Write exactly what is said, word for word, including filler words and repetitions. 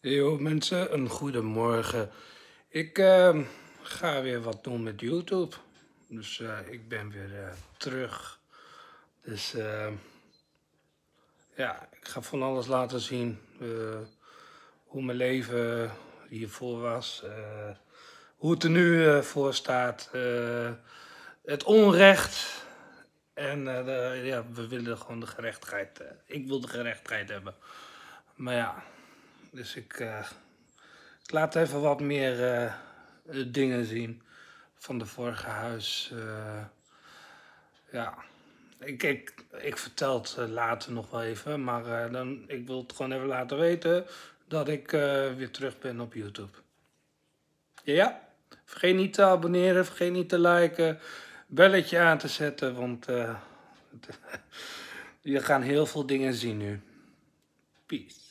Yo mensen, een goede morgen. Ik uh, ga weer wat doen met YouTube. Dus uh, ik ben weer uh, terug. Dus uh, ja, ik ga van alles laten zien. Uh, hoe mijn leven hiervoor was. Uh, hoe het er nu uh, voor staat. Uh, het onrecht. En uh, de, ja, we willen gewoon de gerechtigheid. Uh, ik wil de gerechtigheid hebben. Maar ja, dus ik... Uh, Ik laat even wat meer uh, dingen zien van de vorige huis. Uh, ja, ik, ik, ik vertel het uh, later nog wel even, maar uh, dan, ik wil het gewoon even laten weten dat ik uh, weer terug ben op YouTube. Ja, vergeet niet te abonneren, vergeet niet te liken, belletje aan te zetten, want uh, je gaat heel veel dingen zien nu. Peace.